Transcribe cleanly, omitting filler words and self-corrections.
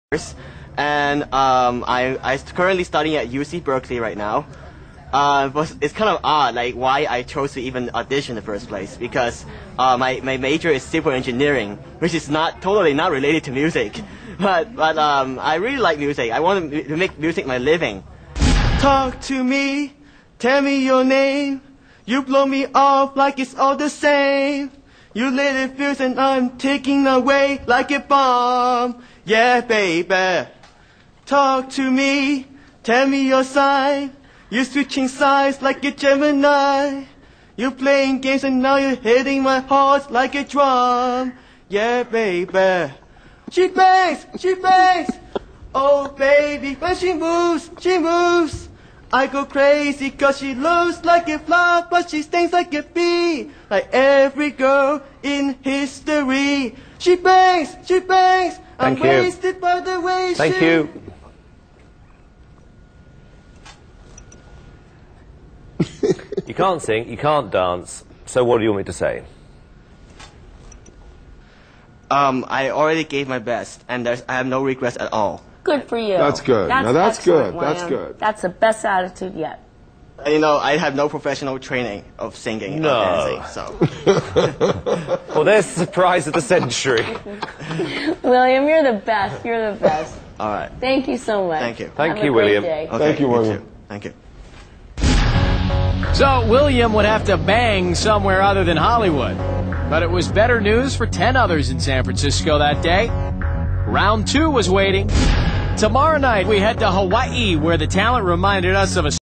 and I'm currently studying at UC Berkeley right now. But it's kind of odd, like why I chose to even audition in the first place, because my major is civil engineering, which is totally not related to music. But I really like music. I want to make music my living. Talk to me, tell me your name. You blow me off like it's all the same. You let it fuse and I'm taking away like a bomb. Yeah, baby. Talk to me, tell me your sign. You're switching sides like a Gemini. You're playing games and now you're hitting my heart like a drum. Yeah, baby. She bangs, she bangs. Oh, baby, when she moves, she moves. I go crazy cause she looks like a flower, but she stings like a bee. Like every girl in history. She bangs, she bangs. I'm wasted by the way she... Thank you. You can't sing, you can't dance, so what do you want me to say? I already gave my best, and I have no regrets at all. Good for you. That's good. Now that's good. That's good. That's the best attitude yet. And, you know, I have no professional training of singing or dancing, so... Well, there's the surprise of the century. William, you're the best. You're the best. All right. Thank you so much. Thank you. Thank you, William. Okay, Thank you, William. Thank you. So William would have to bang somewhere other than Hollywood. But it was better news for 10 others in San Francisco that day. Round 2 was waiting. Tomorrow night we head to Hawaii, where the talent reminded us of a